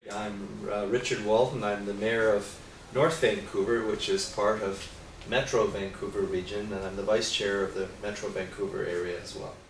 I'm Richard Walton. I'm the Mayor of North Vancouver, which is part of Metro Vancouver region, and I'm the Vice Chair of the Metro Vancouver area as well.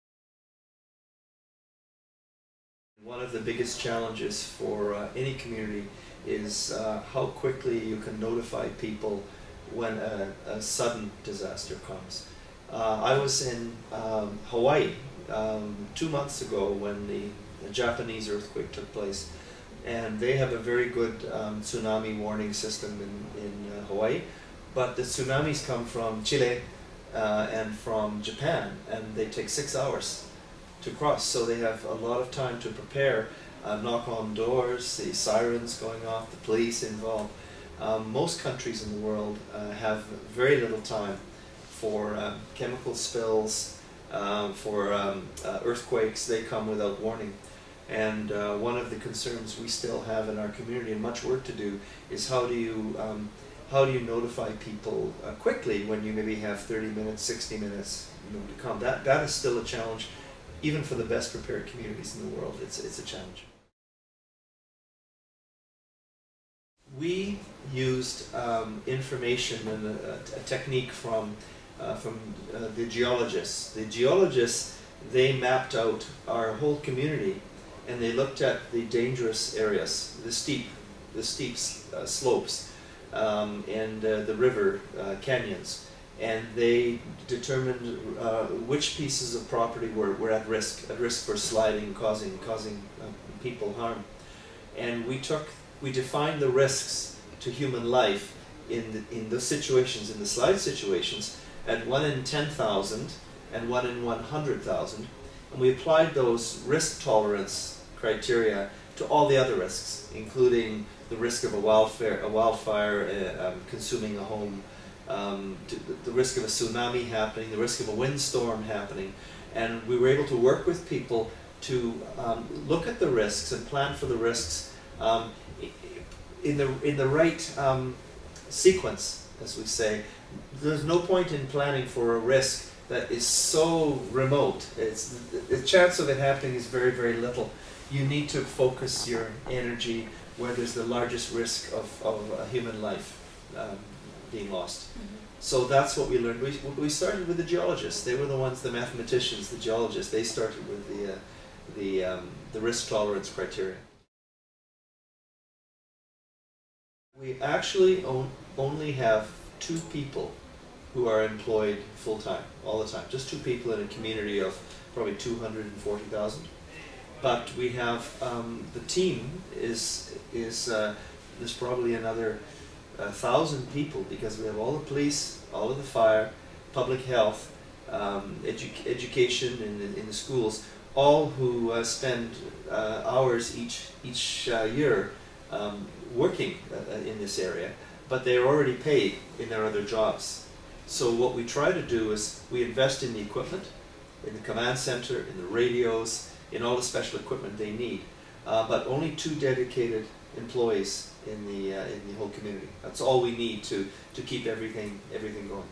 One of the biggest challenges for any community is how quickly you can notify people when a sudden disaster comes. I was in Hawaii 2 months ago when the Japanese earthquake took place, and they have a very good tsunami warning system in Hawaii, but the tsunamis come from Chile and from Japan, and they take 6 hours to cross, so they have a lot of time to prepare, knock on doors, the sirens going off, the police involved. Most countries in the world have very little time for chemical spills, for earthquakes. They come without warning. And one of the concerns we still have in our community, and much work to do, is how do you notify people quickly when you maybe have 30 minutes, 60 minutes, to come. That is still a challenge, even for the best prepared communities in the world. It's a challenge. We used information and a technique from the geologists. The geologists, they mapped out our whole community, and they looked at the dangerous areas, the steep slopes, and the river canyons, and they determined which pieces of property were at risk for sliding, causing people harm. And we defined the risks to human life in those situations, in the slide situations, at 1 in 10,000 and 1 in 100,000, and we applied those risk tolerance criteria to all the other risks, including the risk of a wildfire consuming a home, the risk of a tsunami happening, the risk of a windstorm happening, and we were able to work with people to look at the risks and plan for the risks in the right sequence, as we say. There's no point in planning for a risk that is so remote. The chance of it happening is very, very little. You need to focus your energy where there's the largest risk of a human life being lost. Mm-hmm. So that's what we learned. We started with the geologists. They were the ones, the mathematicians, the geologists. They started with the risk tolerance criteria. We actually only have 2 people who are employed full-time, all the time. Just 2 people in a community of probably 240,000. But we have, the team there's probably another 1,000 people, because we have all the police, all of the fire, public health, education in the schools, all who spend hours each year working in this area, but they're already paid in their other jobs. So what we try to do is we invest in the equipment, in the command center, in the radios, in all the special equipment they need, but only 2 dedicated employees in the whole community. That's all we need to keep everything going.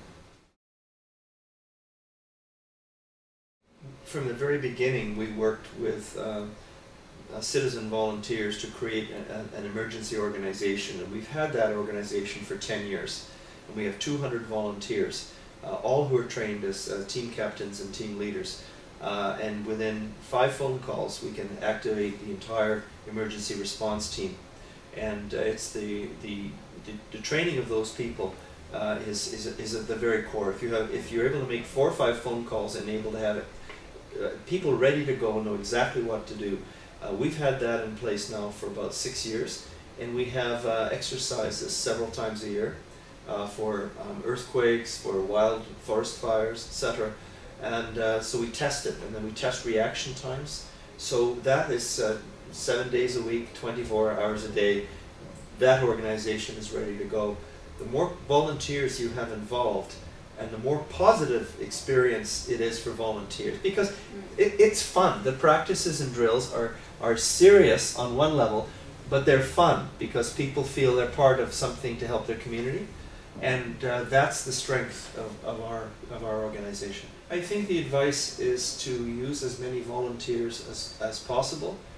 From the very beginning, we worked with citizen volunteers to create an emergency organization, and we've had that organization for 10 years. And we have 200 volunteers, all who are trained as team captains and team leaders. And within 5 phone calls, we can activate the entire emergency response team. And it's the training of those people is at the very core. If you're able to make 4 or 5 phone calls and able to have people ready to go and know exactly what to do, we've had that in place now for about 6 years, and we have exercises several times a year for earthquakes, for wild forest fires, etc. And so we test it, and then we test reaction times. So that is 7 days a week, 24 hours a day. That organization is ready to go. The more volunteers you have involved, and the more positive experience it is for volunteers, because it's fun. The practices and drills are serious on one level, but they're fun because people feel they're part of something to help their community, and that's the strength of our organization. I think the advice is to use as many volunteers as possible,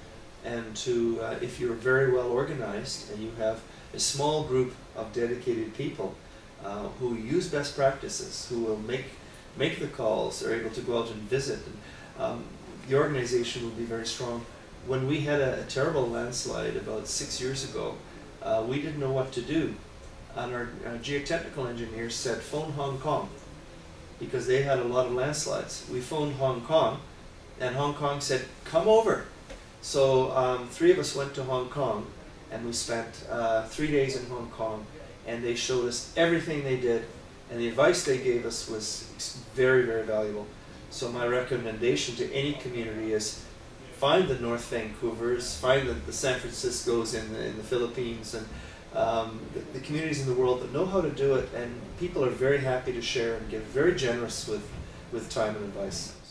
and to, if you're very well organized and you have a small group of dedicated people who use best practices, who will make the calls, are able to go out and visit, and the organization will be very strong. When we had a terrible landslide about 6 years ago, we didn't know what to do. And our geotechnical engineers said, phone Hong Kong, because they had a lot of landslides. We phoned Hong Kong, and Hong Kong said, come over. So 3 of us went to Hong Kong, and we spent 3 days in Hong Kong, and they showed us everything they did, and the advice they gave us was very, very valuable. So my recommendation to any community is find the North Vancouvers, find the San Franciscos in the Philippines, and the communities in the world that know how to do it, and people are very happy to share and get very generous with time and advice.